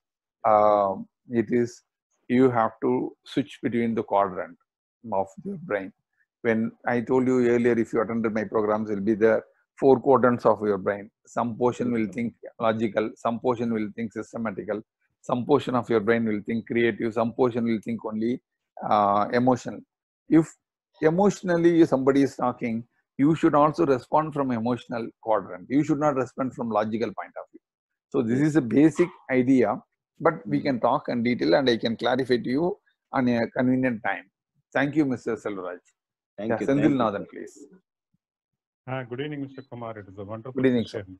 you have to switch between the quadrant of your brain. When I told you earlier, if you attended my programs, will be the 4 quadrants of your brain. Some portion will think logical, some portion will think systematical, some portion of your brain will think creative, some portion will think only emotional. If emotionally somebody is talking, you should also respond from emotional quadrant. You should not respond from logical point of view. So this is a basic idea, but we can talk in detail and I can clarify to you on a convenient time. Thank you, Mr. Selvaraj. Thank you. Senthil Nathan, please. Good evening, Mr. Kumar. It is a wonderful Good evening, session.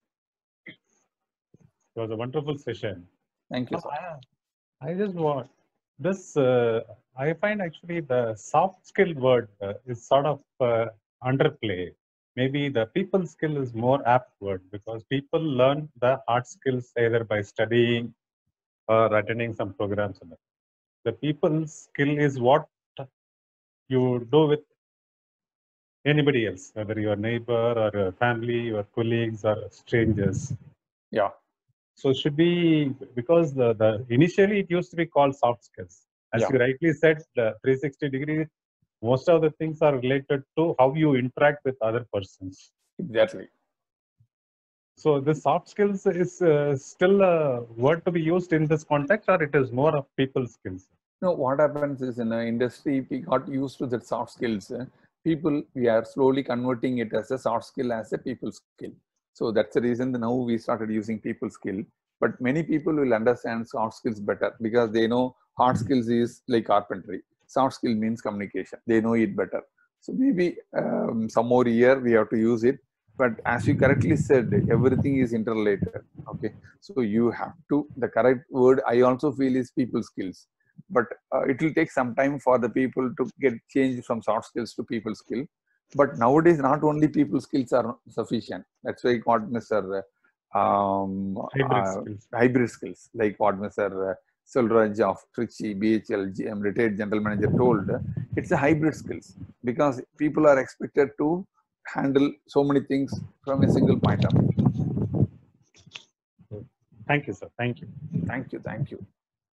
It was a wonderful session. Thank you, sir. I just want this. I find actually the soft skill word is sort of underplay. Maybe the people skill is more apt word because people learn the hard skills either by studying or attending some programs. The people skill is what you do with anybody else, whether your neighbor or your family, your colleagues or strangers. Yeah. So it should be, because the initially it used to be called soft skills. As you rightly said, the 360 degree, most of the things are related to how you interact with other persons. Exactly. So the soft skills is still a word to be used in this context, or it is more of people skills? No, what happens is in the industry, we got used to that soft skills. People, we are slowly converting it as a soft skill as a people skill. So that's the reason that now we started using people skill. But many people will understand soft skills better because they know hard skills is like carpentry. Soft skill means communication. They know it better. So maybe some more year we have to use it. But as you correctly said, everything is interrelated. Okay. So you have to, the correct word I also feel is people skills. But it will take some time for the people to get changed from soft skills to people skill. But nowadays, not only people skills are sufficient. That's why what Mr. Hybrid skills. Hybrid skills, like what Mr. Silraj of Trichy, BHL, retired general manager told, it's a hybrid skills because people are expected to handle so many things from a single point of view. Thank you, sir. Thank you. Thank you. Thank you.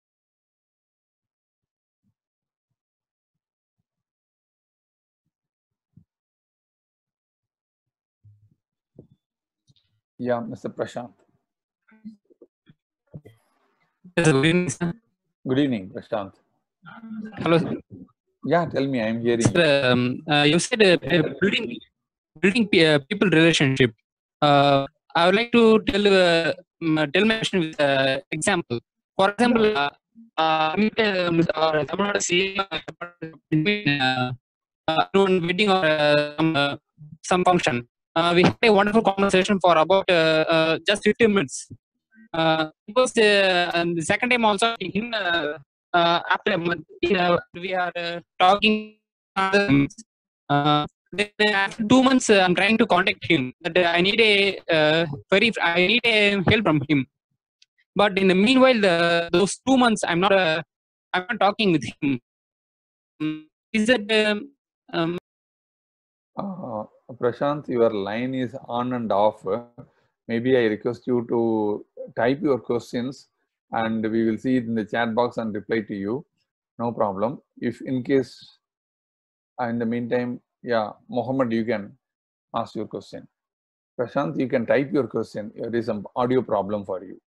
Yeah, Mr. Prashant. Yes, good evening, sir. Good evening, Prashant. Hello, sir. Yeah, tell me, I'm hearing you. Sir, you said building people relationship. I would like to tell my question with example. For example, meet or Tamil Nadu CM between wedding or some function. We had a wonderful conversation for about just 15 minutes. Because and the second time also him after a month, we are talking. Then after 2 months, I'm trying to contact him. That I need I need a help from him. But in the meanwhile, those 2 months, I'm not talking with him. Is that Prashant, your line is on and off. Maybe I request you to type your questions and we will see it in the chat box and reply to you. No problem. If in case, in the meantime, yeah, Mohammed, you can ask your question. Prashant, you can type your question. There is some audio problem for you.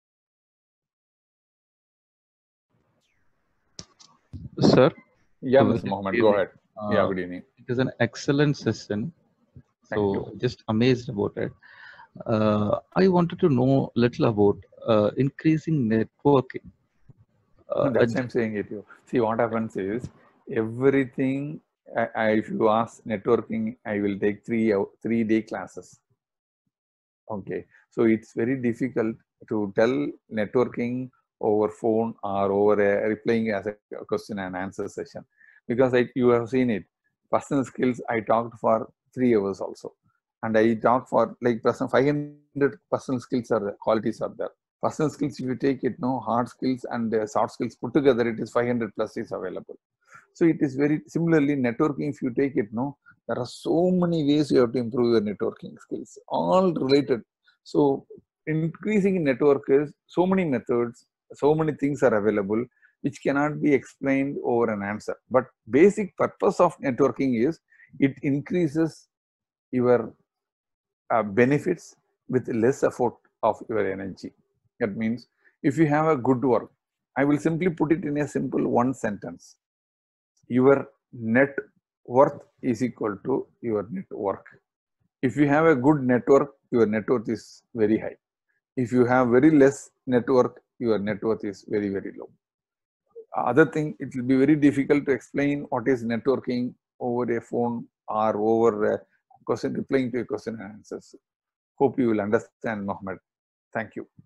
Sir? Yeah, Mr. Mohammed, go ahead. Yeah, good evening. It is an excellent session. So just amazed about it. I wanted to know a little about increasing networking. That's why I'm saying it. See, what happens is everything. If you ask networking, I will take 3-day classes. Okay, so it's very difficult to tell networking over phone or over replying as a question and answer session because you have seen it. Personal skills I talked for 3 hours also, and I talked for like 500 personal skills are there, qualities are there. Personal skills, if you take it, no hard skills and soft skills put together, it is 500 plus is available. So it is very similarly networking. If you take it, no, there are so many ways you have to improve your networking skills, all related. So increasing in network is so many methods, so many things are available, which cannot be explained over an answer. But basic purpose of networking is it increases your benefits with less effort of your energy. That means if you have a good work, I will simply put it in a simple one sentence. Your net worth is equal to your net work. If you have a good network, your net worth is very high. If you have very less network, your net worth is very, very low. Other thing, it will be very difficult to explain what is networking over a phone or over a question, replying to a question and answers. Hope you will understand, Mohammed. Thank you.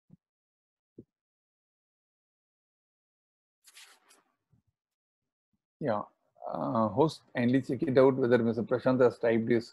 Yeah, host, kindly check it out whether Mr. Prashant has typed this.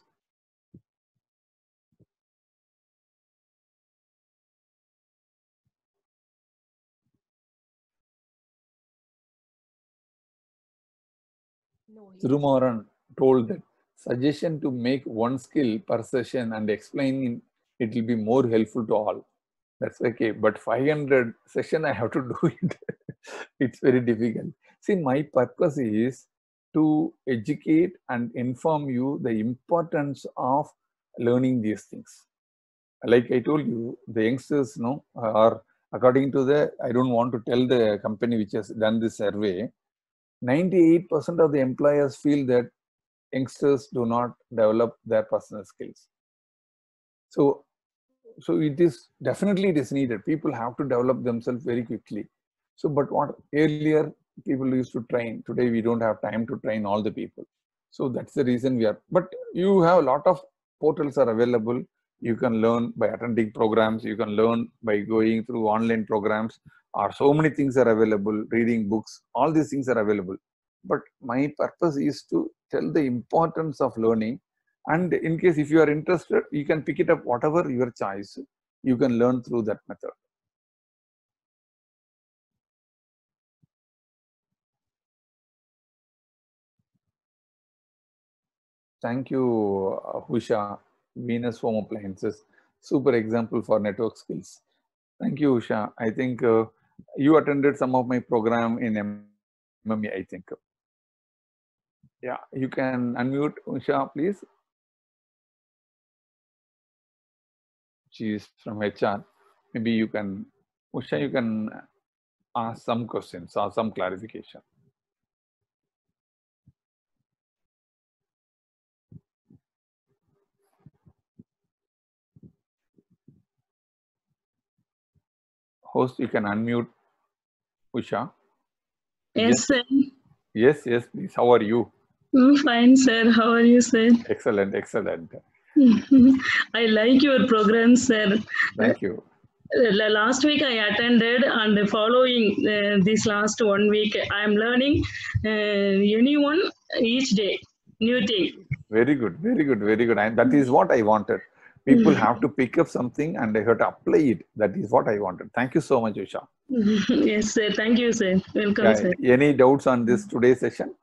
No, Thirumaran told that suggestion to make one skill per session and explaining it will be more helpful to all. That's okay, but 500 session I have to do it. It's very difficult. See, my purpose is to educate and inform you the importance of learning these things. like I told you, the youngsters, are according to I don't want to tell the company which has done this survey, 98% of the employers feel that youngsters do not develop their personal skills. So it is definitely it is needed. People have to develop themselves very quickly. So, but what earlier people used to train, today we don't have time to train all the people. So that's the reason we are, but you have a lot of portals are available. You can learn by attending programs. You can learn by going through online programs, or so many things are available, reading books, all these things are available. But my purpose is to tell the importance of learning. And in case if you are interested, you can pick it up, whatever your choice, you can learn through that method. Thank you, Usha. Venus Home Appliances, super example for network skills. Thank you, Usha. I think you attended some of my program in MME, I think. Yeah, you can unmute Usha, please. She is from HR. Maybe you can, Usha, you can ask some questions or some clarification. Host, you can unmute Usha. Yes, sir. Yes, please. How are you? Fine, sir. How are you, sir? Excellent, excellent. I like your program, sir. Thank you. Last week I attended, and following this last 1 week, I am learning anyone each day, new thing. Very good, very good, very good. And that is what I wanted. People have to pick up something and they have to apply it. That is what I wanted. Thank you so much, Usha. Yes, sir. Thank you, sir. Welcome, sir. Any doubts on this today's session?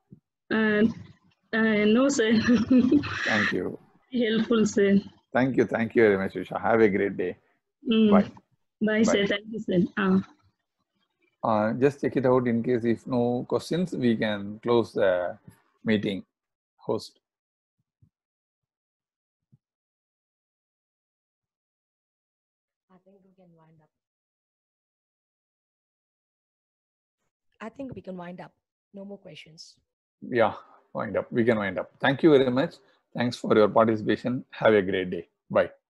No, sir. Thank you. Helpful, sir. Thank you very much, Usha. Have a great day. Bye. Bye, sir. Thank you, sir. Just check it out in case if no questions, we can close the meeting. Host. I think we can wind up. I think we can wind up. No more questions. Yeah, wind up. We can wind up. Thank you very much. Thanks for your participation. Have a great day. Bye.